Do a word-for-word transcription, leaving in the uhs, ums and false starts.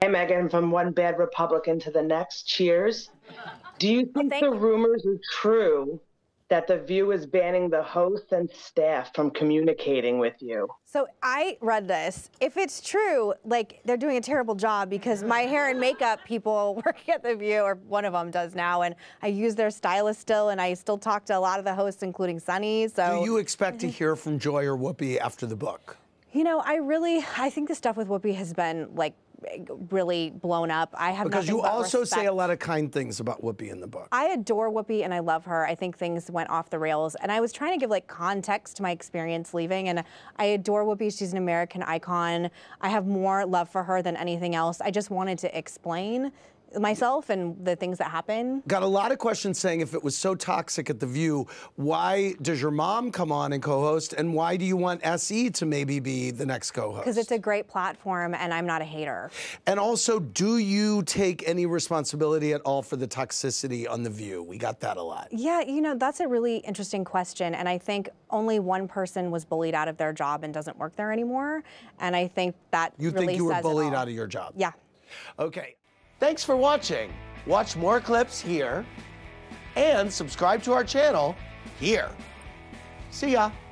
Meghan, from one bad Republican to the next. Cheers. Do you think well, the you. rumors are true that The View is banning the host and staff from communicating with you? So I read this. If it's true, like, they're doing a terrible job, because my hair and makeup people work at The View, or one of them does now, and I use their stylist still, and I still talk to a lot of the hosts, including Sunny. So do you expect to hear from Joy or Whoopi after the book? You know, I really, I think the stuff with Whoopi has been, like, really blown up. I have because you but also respect. say a lot of kind things about Whoopi in the book. I adore Whoopi and I love her. I think things went off the rails, and I was trying to give like context to my experience leaving, and I adore Whoopi. She's an American icon. I have more love for her than anything else. I just wanted to explain myself and the things that happen. Got a lot of questions saying, if it was so toxic at The View, why does your mom come on and co-host, and why do you want S E to maybe be the next co-host? Because it's a great platform and I'm not a hater. And also, do you take any responsibility at all for the toxicity on The View? We got that a lot. Yeah, you know, that's a really interesting question, and I think only one person was bullied out of their job and doesn't work there anymore, and I think that You really think you were says bullied it all. out of your job? Yeah. Okay. Thanks for watching. Watch more clips here and subscribe to our channel here. See ya.